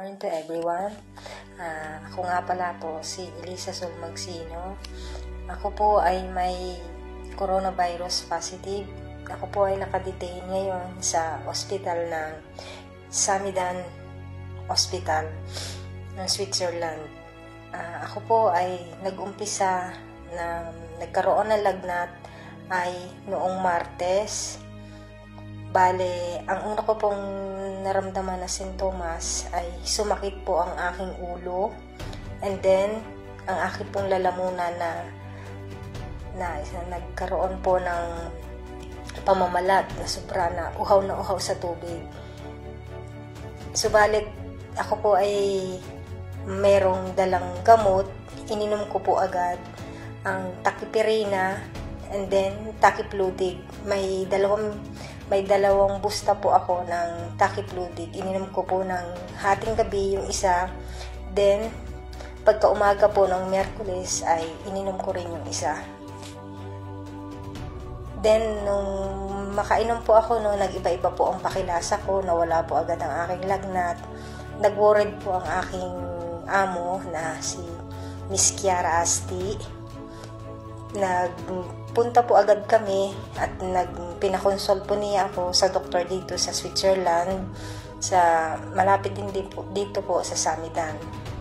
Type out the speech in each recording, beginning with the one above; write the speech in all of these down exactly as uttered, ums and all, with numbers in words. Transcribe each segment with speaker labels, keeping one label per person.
Speaker 1: morning to everyone. Uh, ako nga pala po si Elisa Sulmagsino. Ako po ay may coronavirus positive. Ako po ay nakadetain ngayon sa hospital ng Samidan Hospital ng Switzerland. Uh, ako po ay nag-umpisa na nagkaroon ng lagnat ay noong Martes. Bale, ang una ko pong naramdaman na sintomas ay sumakit po ang aking ulo, and then ang aking pong lalamunan na, na, na nagkaroon po ng pamamalat na sobra na uhaw na uhaw sa tubig. Subalit ako po ay merong dalang gamot, ininom ko po agad ang Tacipirina and then Taciplutic. May dalawang May dalawang busta po ako ng Taciplutic. Ininom ko po ng hating gabi yung isa. Then, pagka umaga po ng Miyerkules ay ininom ko rin yung isa. Then, nung makainom po ako, nung nag-iba-iba po ang pakilasa ko, nawala po agad ang aking lagnat. Nag-worried po ang aking amo na si Miss Kiara Asti. Nagpunta po agad kami at nagpinakonsult po niya ako sa doktor dito sa Switzerland, sa malapit din dito, dito po sa Samidan.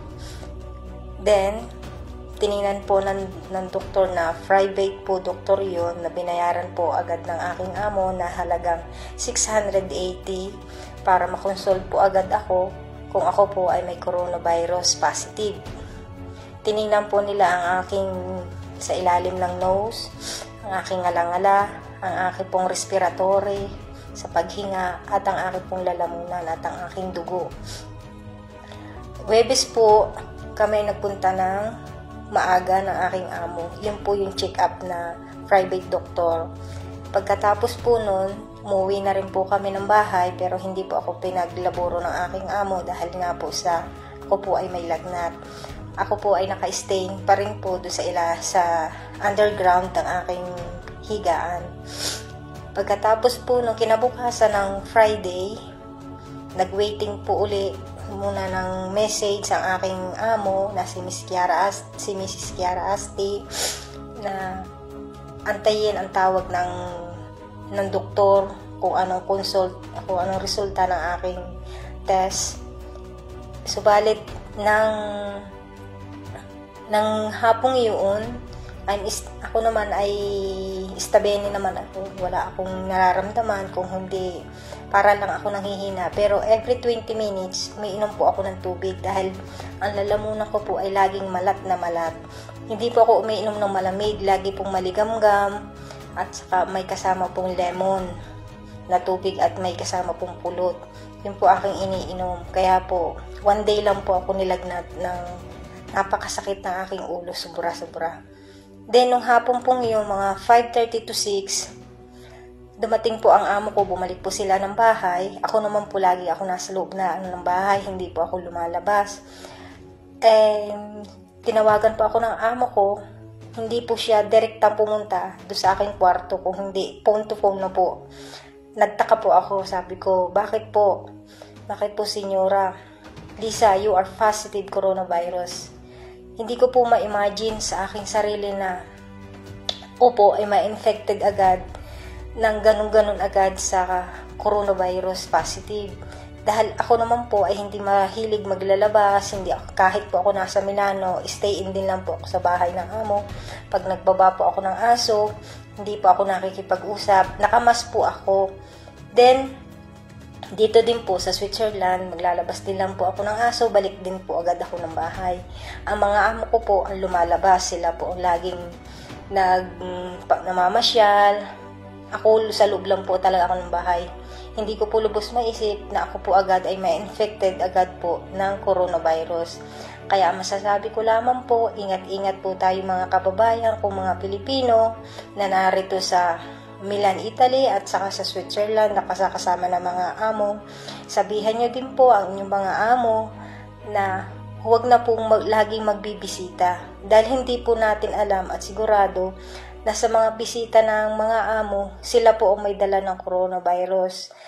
Speaker 1: Then, tiningnan po ng, ng doktor na private po doktor yon, na binayaran po agad ng aking amo na halagang six hundred eighty para makonsult po agad ako kung ako po ay may coronavirus positive. Tiningnan po nila ang aking sa ilalim ng nose, ang aking alangala, ang aking pong respiratory, sa paghinga, at ang aking pong lalamunan at ang aking dugo. Huwebes po kami nagpunta ng maaga ng aking amo. Yun po yung check-up na private doctor. Pagkatapos po nun, umuwi na rin po kami ng bahay, pero hindi po ako pinaglaboro ng aking amo dahil nga po sa ako po ay may lagnat. Ako po ay naka-stain pa rin po doon sa ila sa underground ng aking higaan. Pagkatapos po nung kinabukasan ng Friday, nag-waiting po uli muna ng message ang aking amo na si Miss Kiara Asti, si Missus Kiara Asti, na antayin ang tawag ng ng doktor kung anong consult, kung anong resulta ng aking test. Subalit ng ng hapong iyon, I'm ist- ako naman ay istabeni naman ako. Wala akong nararamdaman, kung hindi, para lang ako nanghihina. Pero every twenty minutes, umiinom po ako ng tubig dahil ang lalamunan ko po ay laging malat na malat. Hindi po ako umiinom ng malamig, lagi pong maligamgam at saka may kasama pong lemon na tubig at may kasama pong pulot. Yun po aking iniinom. Kaya po, one day lang po ako nilagnat ng napakasakit ng aking ulo, sobra-sobra. Then, nung hapon pong yung mga five thirty to six, dumating po ang amo ko, bumalik po sila ng bahay. Ako naman po lagi ako nasa loob na ano ng bahay, hindi po ako lumalabas. Eh, tinawagan po ako ng amo ko, hindi po siya direktang pumunta doon sa aking kwarto, kung hindi, phone to phone na po. Nagtaka po ako, sabi ko, bakit po? Bakit po, senyora? Lisa, you are positive coronavirus. Hindi ko po ma-imagine sa aking sarili na opo ay ma-infected agad ng ganun-ganun agad sa coronavirus positive. Dahil ako naman po ay hindi mahilig maglalabas, hindi ako, kahit po ako nasa Milano, stay in din lang po ako sa bahay ng amo. Pag nagbaba po ako ng aso, hindi po ako nakikipag-usap, nakamas po ako. Then, dito din po sa Switzerland, maglalabas din lang po ako ng aso, balik din po agad ako ng bahay. Ang mga amo ko po ang lumalabas, sila po ang laging nag, namamasyal. Ako sa loob lang po talaga ako ng bahay. Hindi ko po lubos maisip na ako po agad ay ma-infected agad po ng coronavirus. Kaya masasabi ko lamang po, ingat-ingat po tayo mga kababayan kung mga Pilipino na narito sa Milan, Italy at saka sa Switzerland, nakasakasama ng mga amo. Sabihan nyo din po ang inyong mga amo na huwag na pong mag, laging magbibisita dahil hindi po natin alam at sigurado na sa mga bisita ng mga amo, sila po ang may dala ng coronavirus.